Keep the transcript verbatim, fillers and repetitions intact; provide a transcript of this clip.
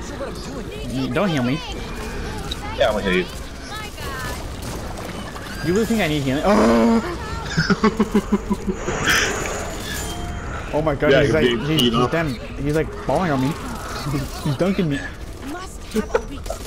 You, don't heal me. Yeah, I'm gonna heal you. You really think I need healing? Oh! Oh my god, Yeah, he's like, he's, he's, he's, damn, he's like falling on me. He's dunking me.